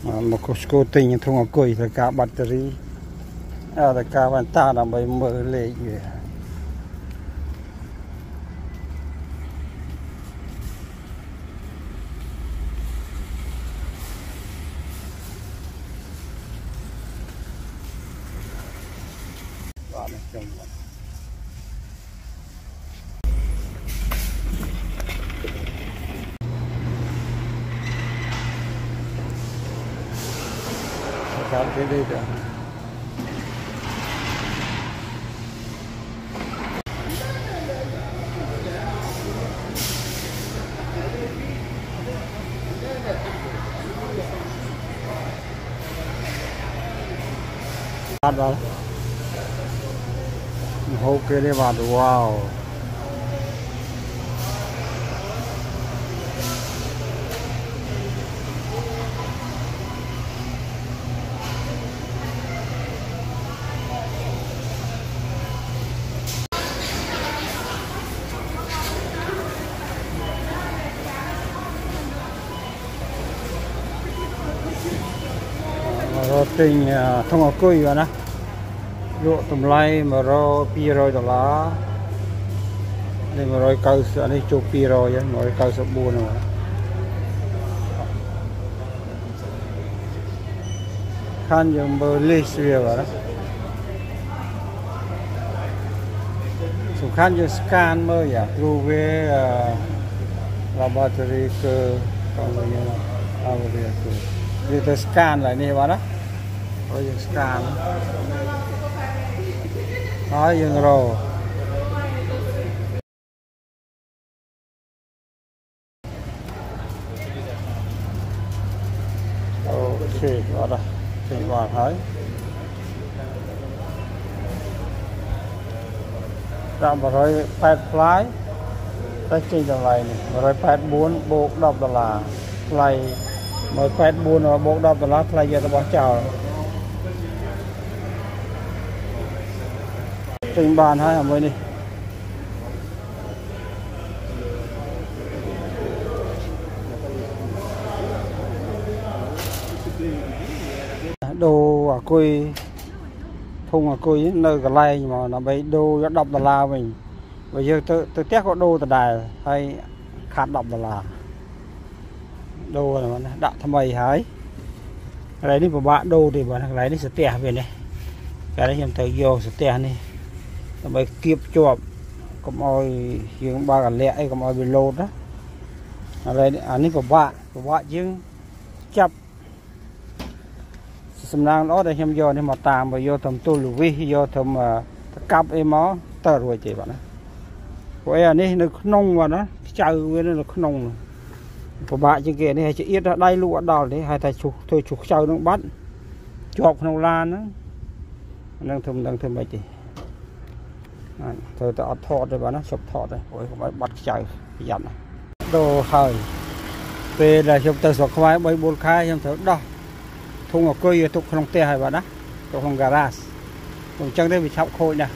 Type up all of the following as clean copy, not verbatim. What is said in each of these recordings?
một cô tình thùng ở cùi là cả battery là cả bàn ta là mới mở lệ gì sao thế đây được vào hô cái đây vào wow tình thông ở cùi vào nè lụa tầm lai mà ro pi rồi đó lá đây mà rồi câu sữa này chụp pi rồi rồi câu sữa buồn rồi khăn dùng bơ lê xìa vào đó sủng khăn dùng scan mơ ya lưu về laboratory cơ còn là như laboratory cơ đi scan lại này vào đó rồi dùng scan nói dùng rồi ok vào đây thì vào thấy ra vào rồi pet fly tới trên tầng này rồi pet 4 bộ đọc là fly mới pet 4 rồi bộ đọc là fly giờ tao bỏ chào trình bàn hai ở mới đi đồ ở cùi thùng ở cùi nơi cái này mà nó bị đồ đọc là mình bây giờ tôi tiếc có đồ từ đài hay khát đọc là đồ này đã tham mày hái cái đấy đi của bạn đồ thì bạn lấy đi sẽ tẻ về này cái đấy em thấy vô sẽ tẻ này nó bị kiếp chuột có mồi những ba cái lẹ có mồi bị lột đó ở đây anh ấy của bạn chứ chập sầm nang đó để em vô nên mà tạm và vô thầm tôi lù vi vô thầm cặp em nó tờ rồi chị bạn của em này nó nông mà nó chơi với nó nông của bạn chứ kia này chỉ ít ở đây lụa đỏ đấy hai thầy chủ thôi chủ chơi nó bắt chọc nông lan đó đang thầm vậy chị thôi tao thọt rồi bạn nó sụp thọt rồi ôi không bắt chơi dặn đồ hơi về là chúng ta sọc khoai bay bốn khai trong thở đỏ thùng ở quê tục không tè hay bạn đó tục không garage cũng chẳng đây bị chọc khôi nè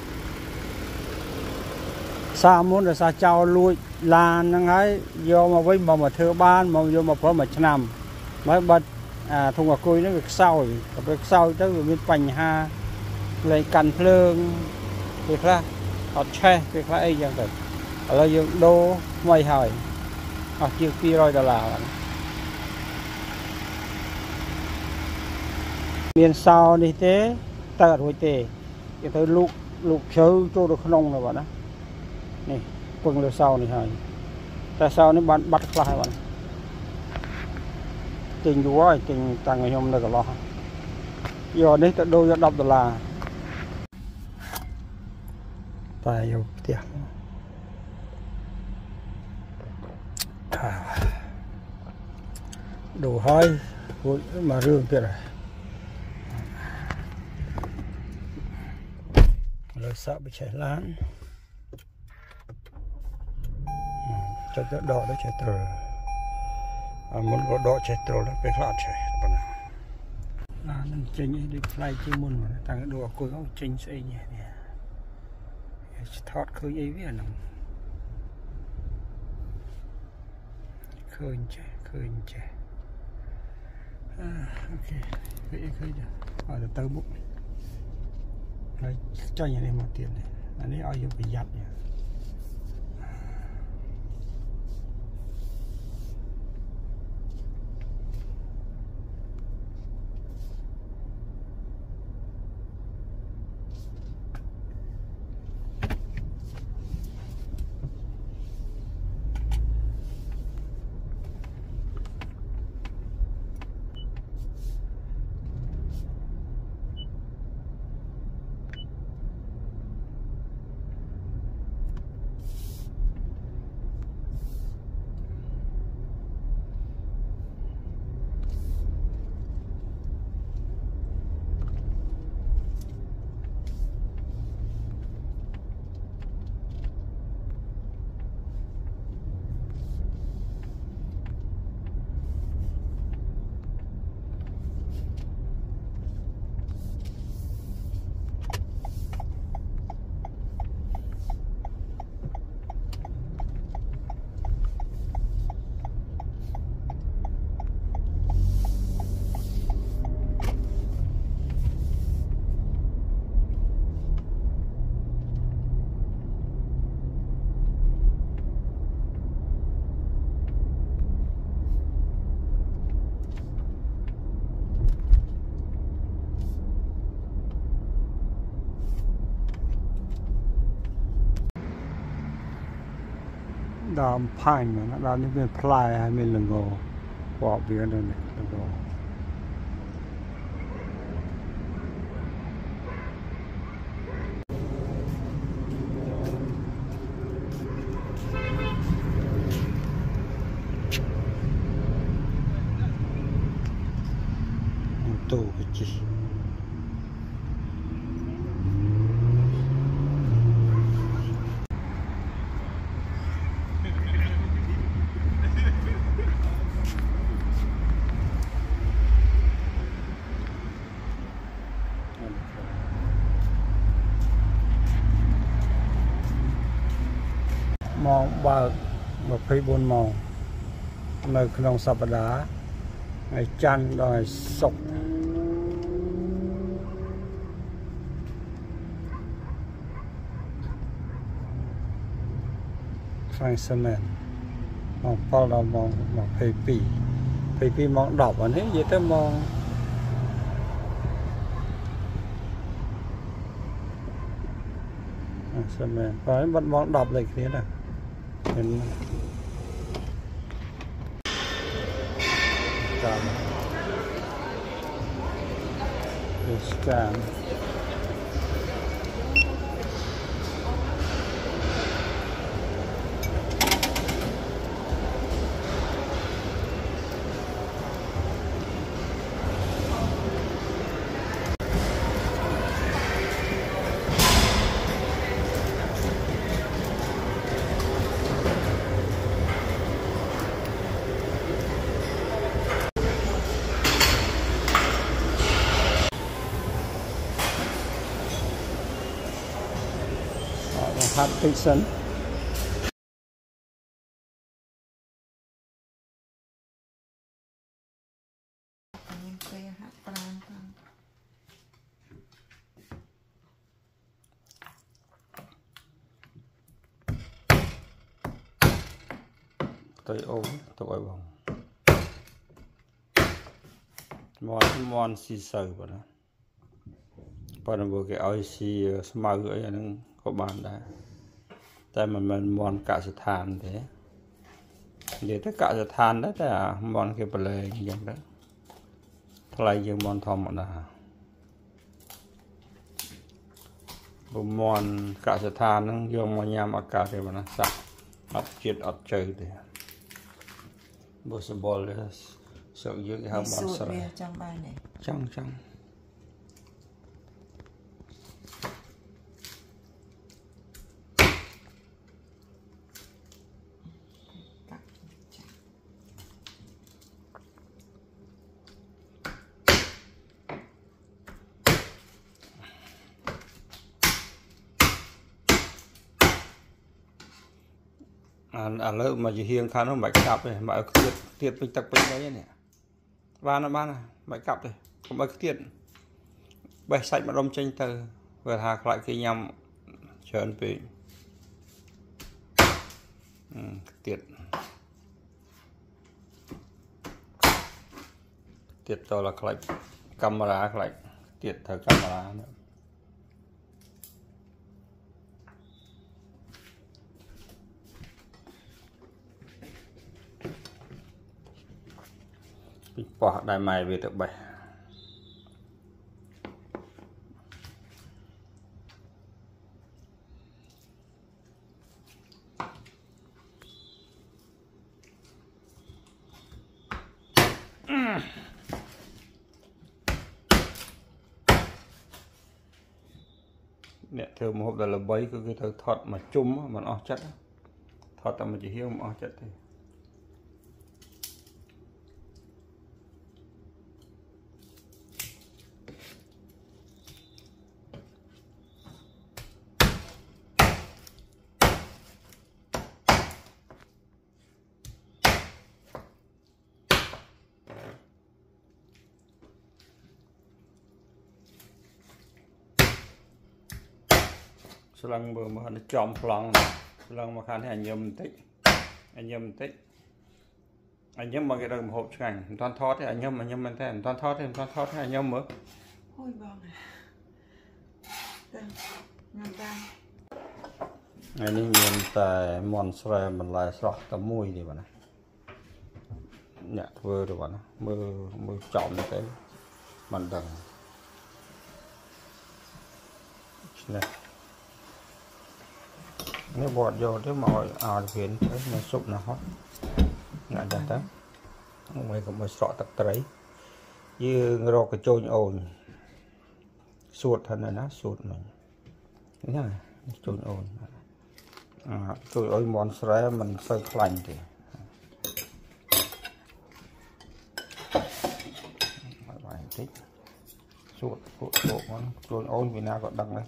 sao muốn là sao trao lui lan nó ấy vô mà với mà thưa ban mà vô mà có mà nằm mới bật thùng ở quê nó được sau tới bên pành ha lấy cành phượng việc ra họ che việc ra ấy chẳng được ở đây dùng đô mày hỏi hoặc chiếc pi rồi đó là miền sau đi thế tờ rồi tề cái tới lục sâu cho được nông rồi bạn đó này quần lửa sau này hay tại sao nó bắt lại bạn tình đủ rồi tình tăng ngày hôm nay cả lo giờ đấy tận đôi đọc được là tài yêu tiền đồ hơi mà rương kia rồi lời sợ bị chảy lán cho đỏ đó chảy trờ muốn có đỏ chảy trờ đó phải loạn chảy là nó chỉnh đi fly chi môn mà tăng đồ cuối không chỉnh xây nhẹ nè thoát khơi ấy với nó khơi chảy ok khơi ở từ bụng rồi cho nhà em một tiền này anh ấy ao dùng bị giặt nhỉ đàm phanh mà nó đàm những bên play hay bên lưng gò bỏ biển đây này lưng gò tù cái gì mong ba một phi bốn mong nơiក្នុងសប្តាហ៍ngàyច័ន្ទដល់ថ្ងៃសុក្រថ្ងៃសៅរ៍ម៉ោង7ដល់ម៉ោង22ម៉ោង10អានេះនិយាយទៅម៉ោងសៅរ៍បើបាត់ម៉ោង10លេខគ្នាណាเป็นการ Hát tinh sân tôi ôm tôi bông mòn xì sờ vào đó còn vừa cái oi xì smart gửi anh có bàn đã tại mà mình mòn cả sự than thế để tất cả sự than đó là mòn cái bờ lề như vậy đó thay dương mòn thòng mà là mòn cả sự than nó dương mòn nhám ở cả thì mà nó sạch ấp chết ấp chơi thì bố sẽ bỏ lên sợ dưới cái hầm mòn sợ trong lỡ mà chỉ hiên khá nó mạch cặp này mà tiệt bình tắc bình đấy nè bán mày cặp đi không bao tiền bây sạch mà đông tranh từ vừa hạc lại cái nhầm trơn bị tiệt tiệt cho là lại camera lại tiệt thời camera nữa bỏ đại mày về được bảy nè thưa một hộp là bấy cái thợ thọt mà chung mà nó chất thọt mà chỉ hiểu mà chất thì lần bữa mà nó chom plong lần mà khán thì anh nhầm tích anh nhầm mà cái đồng hộp ngành toàn thoát thì anh nhầm mình thấy toàn thoát thì anh nhầm nữa ôi vâng ngày nay mình tại Montreal mình lại sọt tấm mùi đi bạn nhạc vừa được bạn mưa chọn cái mình đằng này nếu bọt vô thế mọi phiền thế mà sụp nó hết ngại đặt đó ngoài cũng mới sọ tập tới như rồi cái trôi ồn suốt thân này nó suốt mình nhá trôi ồn trôi ồn món sấy mình sơi lạnh thì vài tích suốt món trôi ồn vì nào còn đằng đấy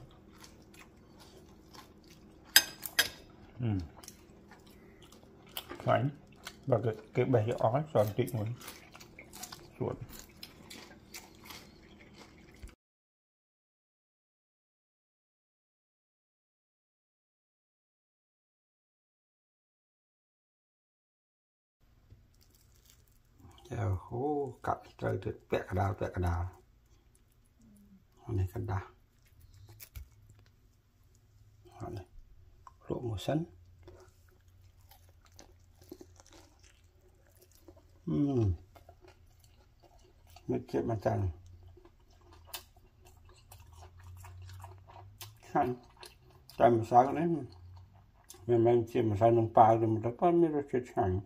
lạnh và cái bể ói giòn tịnh rồi suốt chào hố cặp trời tuyệt vẹn cả đào này cả đào này lộ màu xanh mệt chết mà chẳng khăn tại mà sao đấy mình chết mà sao nông pa rồi mà nó mới chết chẳng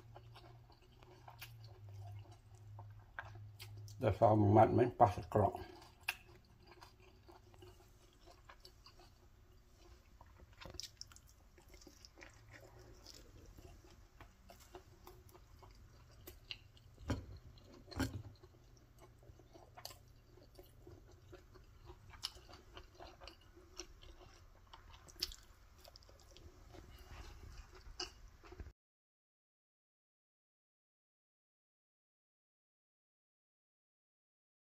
để sao mà mặn mấy pa sạch cọng